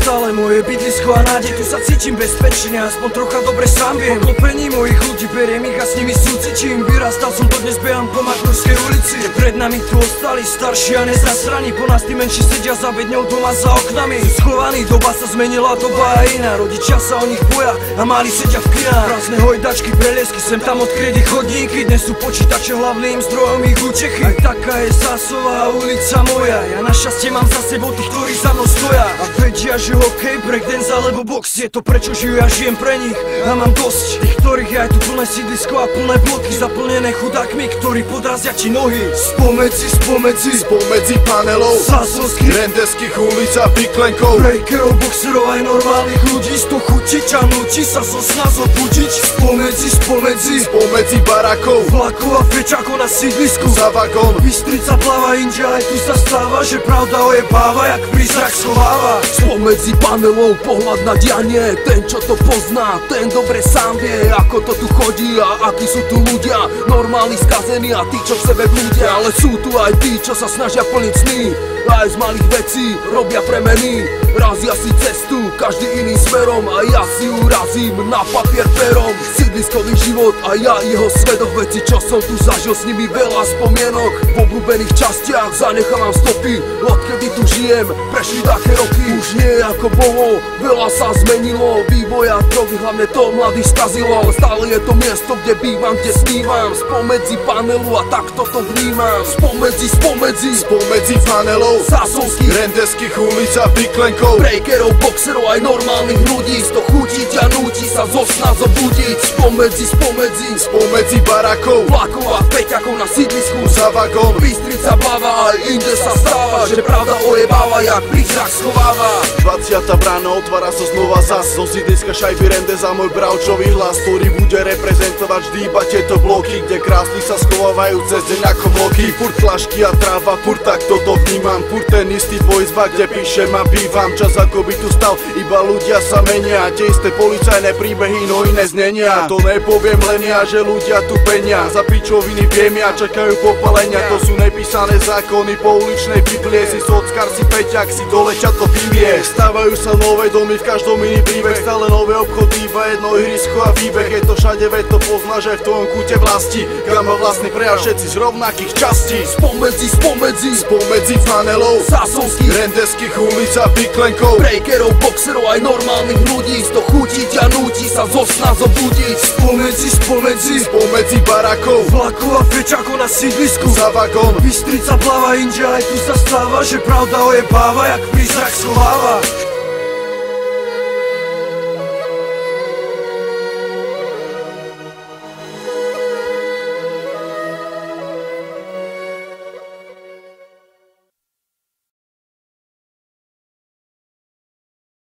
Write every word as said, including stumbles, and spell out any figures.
stále moje bydlisko a nádej, tu sa cítim bezpečne, aspoň trocha dobre sám viem. Poklopení mojich ľudí, beriem ich a s nimi súcitím. Vyrastal som to, dnes behám po Makrovskej ulici. Pred nami tu ostali starší a nezasraní, po nás tí menší sedia za bedňou doma za oknami. Sú schovaní, doba sa zmenila, doba je iná. Rodičia sa o nich boja a mali sedia v kinách. Prázdne hojdačky, preliesky, sem tam odkryli chodníky. Dnes sú počítače hlavným zdrojom ich útechy. Aj taká je Sásová ulica moja. Ja na šťastie mám za sebou tých, ktorí za mnou stoja a vedia, že hokej, breakdance alebo box je to, prečo žijú, ja žijem pre nich a mám dosť tých, ktorých je aj tu plné sídlisko a plné bloky zaplnené chudákmi, ktorí podrazia ti nohy. Spomedzi, spomedzi, spomedzi panelov Sásovských, rendeských ulic a vyklenkov, breakerov, boxerov aj normálnych ľudí. Z to chutiť a nutí sa zo sna zobudiť. Spomedzi, spomedzi, spomedzi barakov, vlakov a fečákov na sídlisku, za vagón, Bystrica pláva, inže aj tu sa stáva, že pravda ojebáva, jak prízrak schováva. Spomedzi panelov pohľad na dianie, ten čo to pozná, ten dobre sám vie, ako to tu chodí a akí sú tu ľudia, normálni skazení a tí, čo v sebe blúdia. Ale sú tu aj tí, čo sa snažia plniť sny, aj z malých vecí robia premeny. Razia si cestu, každý iným smerom a ja si ju razím na papier perom. Sídliskový život a ja jeho svedok, veci čo som tu zažil, s nimi veľa spomienok. V obľúbených častiach zanechávam stopy, odkedy tu žijem, prešli také roky. Už nie ako bolo, veľa sa zmenilo, vývoja drogy, hlavne to mladý skazilo. Ale stále je to miesto, kde bývam, kde snívam, spomedzi panelu a takto to vnímam. Spomedzi, spomedzi, spomedzi panelov Sásovských, rendeských ulic a vyklenkov, breakerov, boxerov aj normálnych ľudí. Z to chutiť a nutí sa zo sna zobudiť. Spomedzi, spomedzi, spomedzi barakov, vlakov a peťakov na sídlisku, za vagón, Bystrica bláva, aj inde sa stáva, že pravda ojebáva, jak prízrak schováva. dvadsiata brána otvára sa znova zas, zo sídliska šajby rende za môj bravčový hlas, ktorý bude reprezentovať vždy iba tieto bloky, kde krásni sa schovávajú cez deň ako vloky. Furt flašky a tráva, furt tak toto vnímam, furt ten istý dvojizba, kde píšem a bývam. Čas ako by tu stal, iba ľudia sa menia, tie isté policajné príbehy, no iné znenia. To nepoviem len ja, že ľudia tu penia, za pičoviny viem ja, čakajú popalenia. To sú nepísané zákony, pouličnej biblie, si sockár, si peťak, si dole ťa to vyvie. Stávajú sa nové domy, v každom iný príbeh, stále nové obchody, iba jedno ihrisko a výbeh. Je to všade, veď to poznáš aj v tvojom kúte vlasti, kam má vlastný prejazd všetci z rovnakých častí. Spomedzi, spomedzi, spomedzi panelov Sásovských, rendeských ulic a vyklenkov, breakerov, boxerov aj normálnych ľudí. Z to chutiť a nutí sa zo sna zobudiť. Spomedzi, spomedzi, spomedzi barakov, vlakov a fečákov na sídlisku, za vagón, Bystrica pláva, inže aj tu sa stáva, že pravda ojebáva, jak prízrak schováva.